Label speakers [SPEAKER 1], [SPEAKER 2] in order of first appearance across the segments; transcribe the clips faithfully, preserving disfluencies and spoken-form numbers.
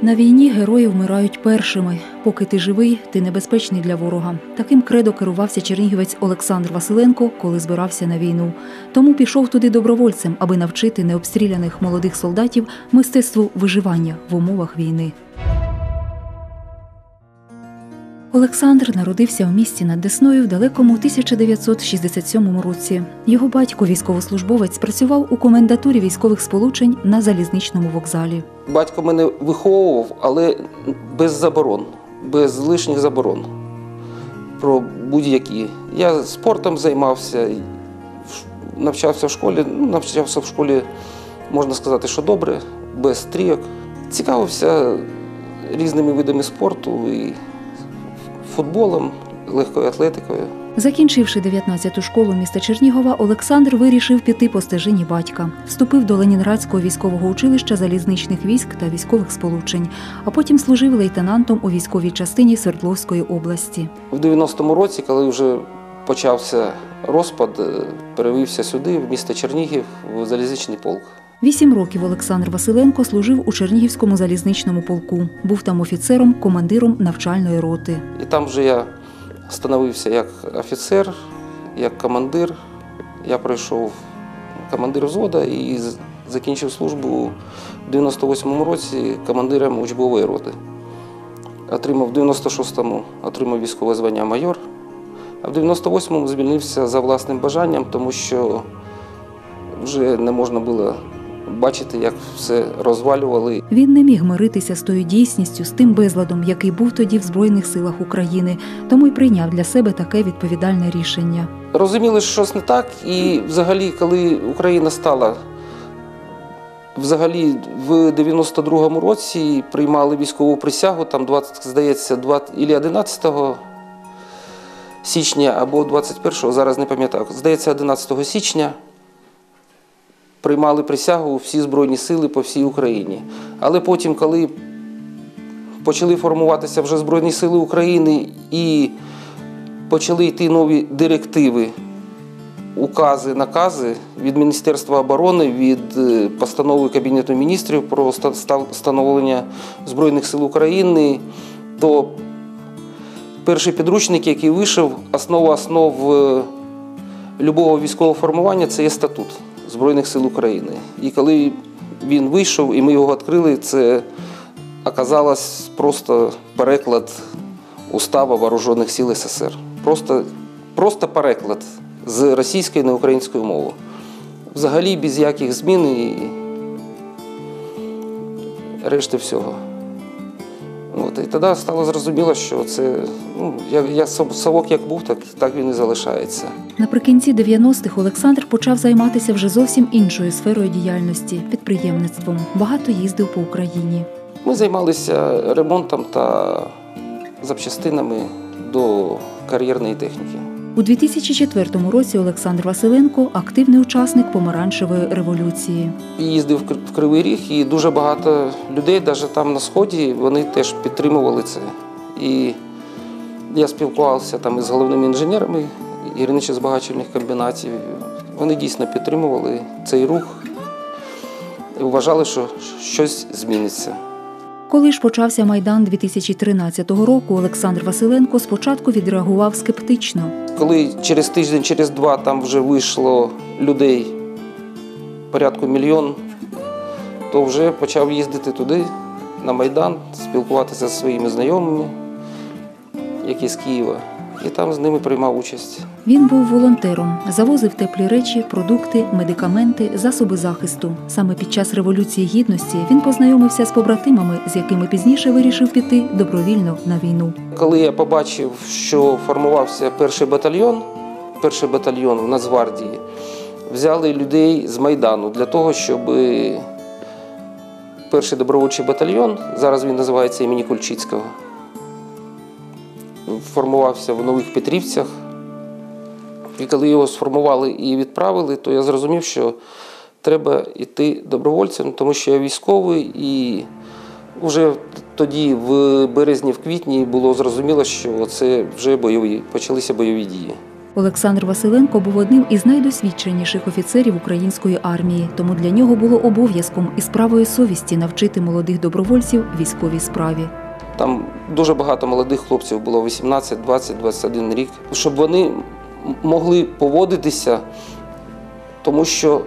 [SPEAKER 1] На війні герої вмирають першими. Поки ти живий, ти небезпечний для ворога. Таким кредо керувався чернігівець Олександр Василенко, коли збирався на війну. Тому пішов туди добровольцем, аби навчити необстріляних молодих солдатів мистецтву виживання в умовах війни. Олександр народився в місті над Десною в далекому тисяча дев'ятсот шістдесят сьомому році. Його батько, військовослужбовець, працював у комендатурі військових сполучень на залізничному вокзалі.
[SPEAKER 2] Батько мене виховував, але без заборон, без лишніх заборон про будь-які. Я спортом займався, навчався в школі, навчався в школі, можна сказати, що добре, без трійок. Цікавився різними видами спорту, і футболом, легкою атлетикою.
[SPEAKER 1] Закінчивши дев'ятнадцяту школу міста Чернігова, Олександр вирішив піти по стежині батька. Вступив до Ленінградського військового училища залізничних військ та військових сполучень, а потім служив лейтенантом у військовій частині Свердловської області.
[SPEAKER 2] В дев'яностому році, коли вже почався розпад, перевівся сюди, в місто Чернігів, в залізничний полк.
[SPEAKER 1] Вісім років Олександр Василенко служив у Чернігівському залізничному полку. Був там офіцером, командиром навчальної роти.
[SPEAKER 2] І там вже я становився як офіцер, як командир. Я пройшов командир взводу і закінчив службу в дев'яносто восьмому році командиром учбової роти. Отримав в дев'яносто шостому отримав військове звання майор, а в дев'яносто восьмому звільнився за власним бажанням, тому що вже не можна було бачити, як все розвалювали.
[SPEAKER 1] Він не міг миритися з тою дійсністю, з тим безладом, який був тоді в Збройних силах України, тому й прийняв для себе таке відповідальне рішення.
[SPEAKER 2] Розуміли, що щось не так, і взагалі, коли Україна стала, взагалі в дев'яносто другому році приймали військову присягу, там, двадцять, здається, двадцять, або одинадцятого січня, або двадцять першого, зараз не пам'ятаю, здається, одинадцятого січня, приймали присягу всі Збройні сили по всій Україні. Але потім, коли почали формуватися вже Збройні сили України і почали йти нові директиви, укази, накази від Міністерства оборони, від постанови Кабінету міністрів про встановлення Збройних сил України, то перший підручник, який вийшов, основа основ любого військового формування – це є статут Збройних сил України. І коли він вийшов, і ми його відкрили, це оказалось просто переклад Уставу Вооружених сил СССР. Просто, просто переклад з російської на українську мову. Взагалі без яких змін і решти всього. От, і тоді стало зрозуміло, що це, ну, я, я совок як був, так, так він і залишається.
[SPEAKER 1] Наприкінці дев'яностих Олександр почав займатися вже зовсім іншою сферою діяльності – підприємництвом. Багато їздив по Україні.
[SPEAKER 2] Ми займалися ремонтом та запчастинами до кар'єрної техніки.
[SPEAKER 1] У дві тисячі четвертому році Олександр Василенко – активний учасник помаранчевої революції.
[SPEAKER 2] Їздив в Кривий Ріг, і дуже багато людей, навіть там на Сході, вони теж підтримували це. І я спілкувався там із головними інженерами гірничо-збагачувальних комбінатів. Вони дійсно підтримували цей рух і вважали, що щось зміниться.
[SPEAKER 1] Коли ж почався Майдан дві тисячі тринадцятого року, Олександр Василенко спочатку відреагував скептично.
[SPEAKER 2] Коли через тиждень, через два там вже вийшло людей порядку мільйон, то вже почав їздити туди, на Майдан, спілкуватися зі своїми знайомими, які з Києва, і там з ними приймав участь.
[SPEAKER 1] Він був волонтером, завозив теплі речі, продукти, медикаменти, засоби захисту. Саме під час Революції Гідності він познайомився з побратимами, з якими пізніше вирішив піти добровільно на війну.
[SPEAKER 2] Коли я побачив, що формувався перший батальйон, перший батальйон в Нацгвардії, взяли людей з Майдану для того, щоб перший добровольчий батальйон, зараз він називається імені Кульчицького, формувався в Нових Петрівцях. І коли його сформували і відправили, то я зрозумів, що треба йти добровольцем, тому що я військовий, і вже тоді, в березні, в квітні, було зрозуміло, що це вже бойові, почалися бойові дії.
[SPEAKER 1] Олександр Василенко був одним із найдосвідченіших офіцерів української армії, тому для нього було обов'язком і справою совісті навчити молодих добровольців військовій справі.
[SPEAKER 2] Там дуже багато молодих хлопців було, вісімнадцять, двадцять, двадцять один рік, щоб вони могли поводитися, тому що,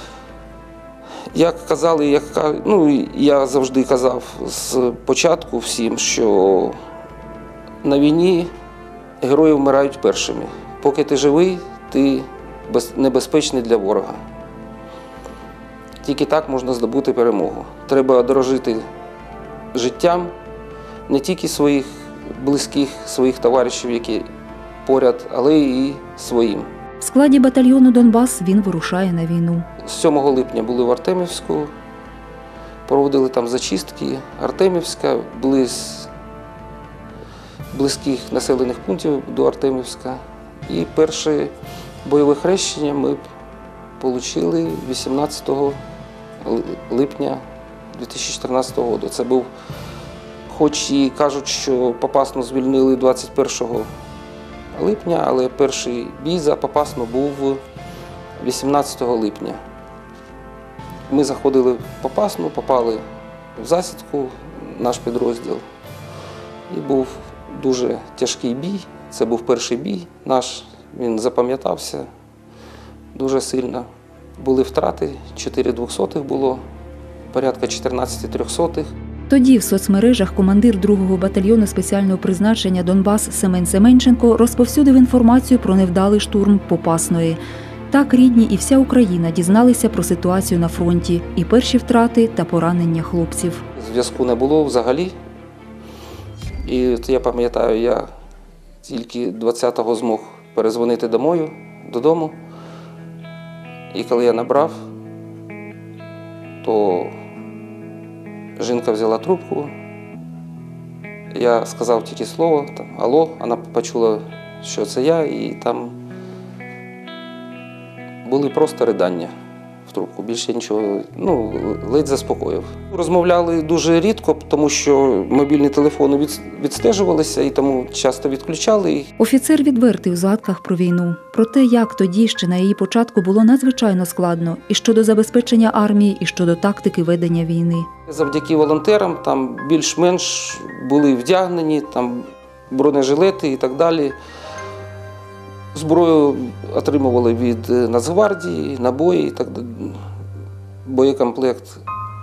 [SPEAKER 2] як казали, як, ну, я завжди казав з початку всім, що на війні герої вмирають першими. Поки ти живий, ти небезпечний для ворога. Тільки так можна здобути перемогу. Треба дорожити життям не тільки своїх близьких, своїх товаришів, які поряд, але і своїм.
[SPEAKER 1] В складі батальйону «Донбас» він вирушає на війну.
[SPEAKER 2] сьомого липня були в Артемівську, проводили там зачистки. Артемівська, близ близьких населених пунктів до Артемівська. І перше бойове хрещення ми отримали вісімнадцятого липня дві тисячі чотирнадцятого року. Це був, хоч і кажуть, що Попасну звільнили двадцять першого липня, але перший бій за Попасну був вісімнадцятого липня. Ми заходили в Попасну, попали в засідку, наш підрозділ. І був дуже тяжкий бій. Це був перший бій наш, він запам'ятався дуже сильно. Були втрати, чотири двохсотих було, порядка чотирнадцять трьохсотих.
[SPEAKER 1] Тоді в соцмережах командир другого батальйону спеціального призначення «Донбас» Семен Семенченко розповсюдив інформацію про невдалий штурм Попасної. Так рідні і вся Україна дізналися про ситуацію на фронті і перші втрати та поранення хлопців.
[SPEAKER 2] Зв'язку не було взагалі. І от я пам'ятаю, я тільки двадцятого змог перезвонити домою, додому. І коли я набрав, то жінка взяла трубку. Я сказав тільки слово там, «Алло», вона почула, що це я, і там були просто ридання в трубку, більше нічого, ну, ледь заспокоїв. Розмовляли дуже рідко, тому що мобільні телефони відстежувалися і тому часто відключали.
[SPEAKER 1] Офіцер відвертий у згадках про війну, про те, як тоді ще на її початку було надзвичайно складно і щодо забезпечення армії, і щодо тактики ведення війни.
[SPEAKER 2] Завдяки волонтерам там більш-менш були вдягнені, там бронежилети і так далі. Зброю отримували від Нацгвардії, набої, так, боєкомплект.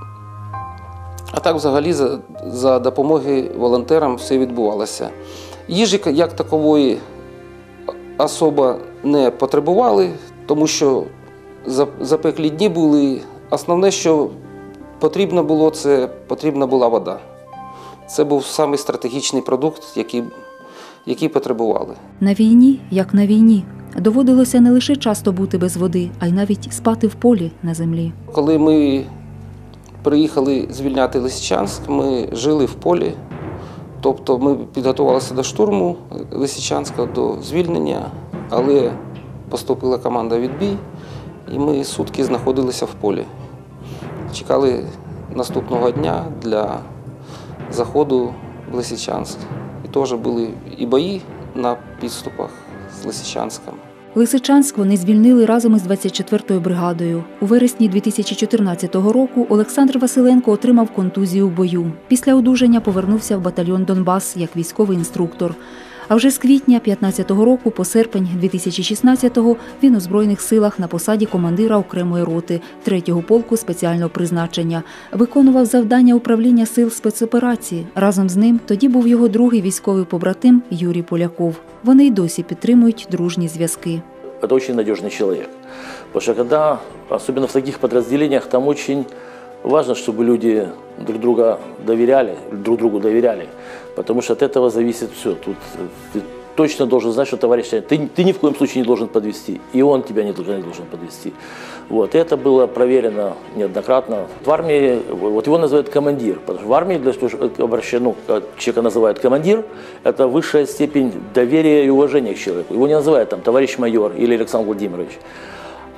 [SPEAKER 2] А так взагалі за, за допомоги волонтерам все відбувалося. Їжі як такової особо не потребували, тому що запеклі дні були. Основне, що потрібно було, це потрібна була вода. Це був самий стратегічний продукт, який які потребували.
[SPEAKER 1] На війні, як на війні, доводилося не лише часто бути без води, а й навіть спати в полі на землі.
[SPEAKER 2] Коли ми приїхали звільняти Лисичанськ, ми жили в полі, тобто ми підготувалися до штурму Лисичанська, до звільнення, але поступила команда відбій, і ми сутки знаходилися в полі. Чекали наступного дня для заходу в Лисичанськ. Теж були і бої на підступах з Лисичанськом.
[SPEAKER 1] Лисичанськ вони звільнили разом із двадцять четвертою бригадою. У вересні дві тисячі чотирнадцятого року Олександр Василенко отримав контузію в бою. Після одужання повернувся в батальйон «Донбас» як військовий інструктор. А вже з квітня п'ятнадцятого року по серпень дві тисячі шістнадцятого він у Збройних силах на посаді командира окремої роти третього полку спеціального призначення. Виконував завдання управління сил спецоперації. Разом з ним тоді був його другий військовий побратим Юрій Поляков. Вони й досі підтримують дружні зв'язки.
[SPEAKER 3] Это очень надежный человек. Потому что когда, особенно в таких подразделениях, там очень важно, чтобы люди друг друга доверяли, друг другу доверяли. Потому что от этого зависит все. Тут ты точно должен знать, что товарищ, ты, ты ни в коем случае не должен подвести. И он тебя не должен, не должен подвести. Вот. И это было проверено неоднократно. В армии, вот его называют командир. Потому что в армии, для того, чтобы обращено, человека называют командир, это высшая степень доверия и уважения к человеку. Его не называют там товарищ майор или Александр Владимирович.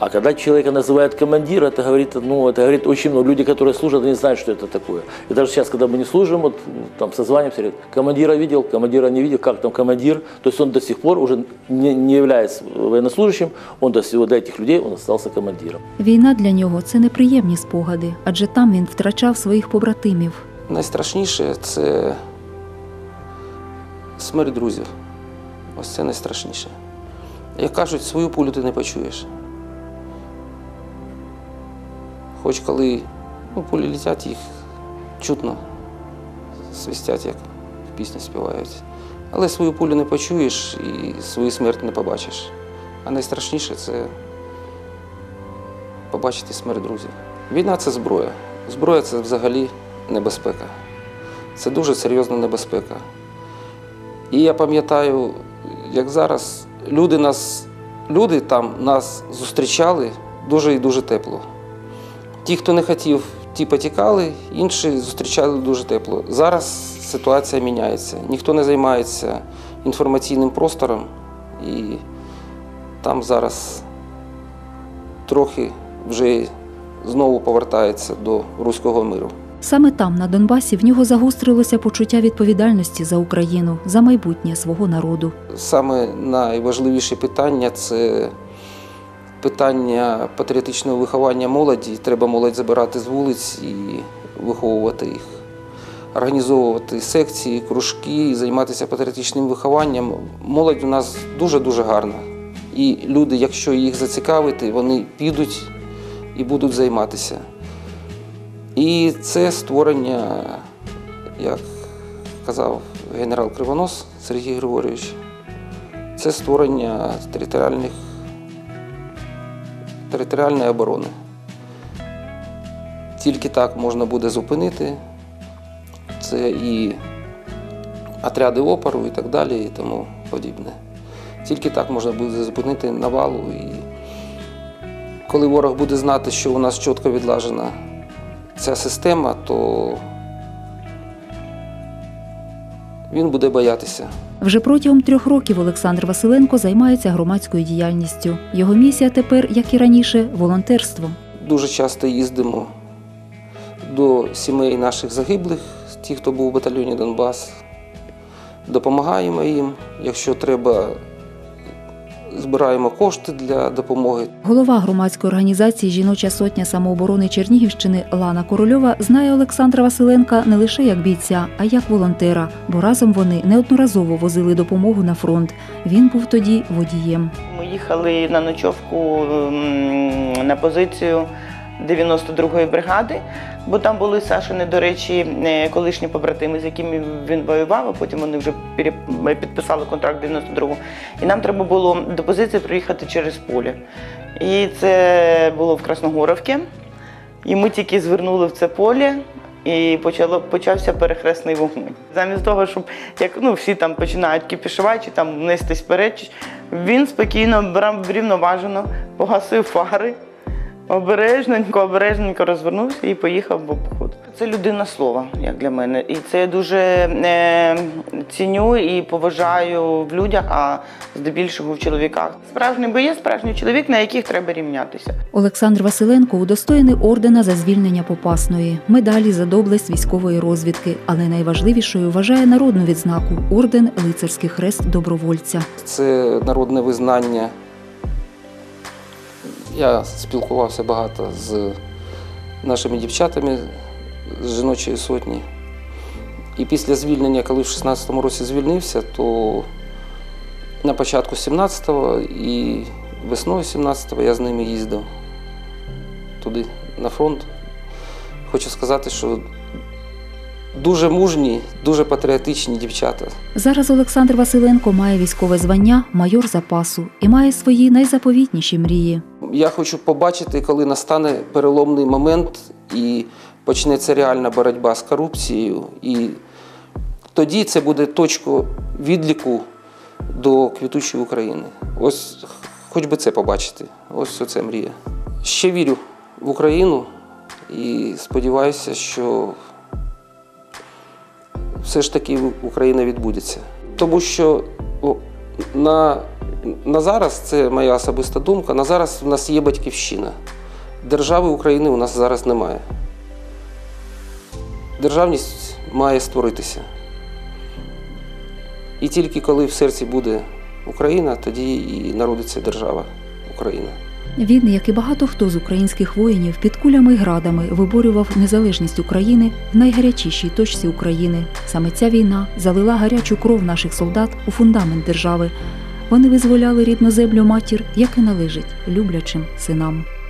[SPEAKER 3] А когда человека называют командир, это говорит, ну, это говорит очень много. Люди, которые служат, они знают, что это такое. И даже сейчас, когда мы не служим, вот там созваниваемся, говорят, командира видел, командира не видел, как там командир. То есть он до сих пор уже не, не является военнослужащим, он до, до этих людей он остался командиром.
[SPEAKER 1] Війна для нього – це неприємні спогади, адже там він втрачав своїх побратимів.
[SPEAKER 2] Найстрашніше – це смерть друзів. Ось це найстрашніше. Як кажуть, свою пулю ти не почуєш. Хоч коли ну, пулі летять, їх чутно свистять, як в пісні співають. Але свою пулю не почуєш і свою смерть не побачиш. А найстрашніше – це побачити смерть друзів. Війна – це зброя. Зброя – це взагалі небезпека. Це дуже серйозна небезпека. І я пам'ятаю, як зараз люди, нас, люди там нас зустрічали дуже і дуже тепло. Ті, хто не хотів, ті потікали, інші зустрічали дуже тепло. Зараз ситуація міняється. Ніхто не займається інформаційним простором, і там зараз трохи вже знову повертається до руського миру.
[SPEAKER 1] Саме там, на Донбасі, в нього загострилося почуття відповідальності за Україну, за майбутнє свого народу.
[SPEAKER 2] Саме найважливіше питання – це питання патріотичного виховання молоді. Треба молодь забирати з вулиць і виховувати їх. Організовувати секції, кружки і займатися патріотичним вихованням. Молодь у нас дуже-дуже гарна. І люди, якщо їх зацікавити, вони підуть і будуть займатися. І це створення, як казав генерал Кривонос Сергій Григорійович, це створення територіальних, територіальної оборони. Тільки так можна буде зупинити. Це і отряди опору і так далі, і тому подібне. Тільки так можна буде зупинити навалу. І коли ворог буде знати, що у нас чітко відлажена ця система, то він буде боятися.
[SPEAKER 1] Вже протягом трьох років Олександр Василенко займається громадською діяльністю. Його місія тепер, як і раніше, волонтерство.
[SPEAKER 2] Дуже часто їздимо до сімей наших загиблих, ті, хто був у батальйоні «Донбас». Допомагаємо їм, якщо треба, збираємо кошти для допомоги.
[SPEAKER 1] Голова громадської організації «Жіноча сотня самооборони Чернігівщини» Лана Корольова знає Олександра Василенка не лише як бійця, а як волонтера, бо разом вони неодноразово возили допомогу на фронт. Він був тоді водієм.
[SPEAKER 4] Ми їхали на ночовку на позицію дев'яносто другої бригади, бо там були Сашини, до речі, колишні побратими, з якими він воював, а потім вони вже підписали контракт дев'яносто другого. І нам треба було до позиції приїхати через поле. І це було в Красногоровці. І ми тільки звернули в це поле, і почало, почався перехресний вогонь. Замість того, щоб як, ну, всі там починають кіпішувати чи там нестись вперед, він спокійно, рівноважено погасив фари, обережненько, обережненько розвернувся і поїхав в обход. Це людина слова, як для мене. І це я дуже е, ціню і поважаю в людях, а здебільшого в чоловіках. Справжній боєць, справжній чоловік, на яких треба рівнятися.
[SPEAKER 1] Олександр Василенко удостоєний ордена за звільнення Попасної, медалі за доблесть військової розвідки, але найважливішою вважає народну відзнаку – орден Лицарський хрест добровольця.
[SPEAKER 2] Це народне визнання. Я спілкувався багато з нашими дівчатами з жіночої сотні. І після звільнення, коли в шістнадцятому році звільнився, то на початку сімнадцятого і весною сімнадцятого я з ними їздив туди, на фронт. Хочу сказати, що дуже мужні, дуже патріотичні дівчата.
[SPEAKER 1] Зараз Олександр Василенко має військове звання майор запасу і має свої найзаповітніші мрії.
[SPEAKER 2] Я хочу побачити, коли настане переломний момент і почнеться реальна боротьба з корупцією. І тоді це буде точка відліку до квітучої України. Ось хоч би це побачити. Ось це мрія. Ще вірю в Україну і сподіваюся, що все ж таки Україна відбудеться. Тому що на На зараз, це моя особиста думка, на зараз в нас є батьківщина. Держави України у нас зараз немає. Державність має створитися. І тільки коли в серці буде Україна, тоді і народиться держава Україна.
[SPEAKER 1] Він, як і багато хто з українських воїнів, під кулями й градами виборював незалежність України в найгарячішій точці України. Саме ця війна залила гарячу кров наших солдат у фундамент держави. Вони визволяли рідну землю матір, як і належить люблячим синам.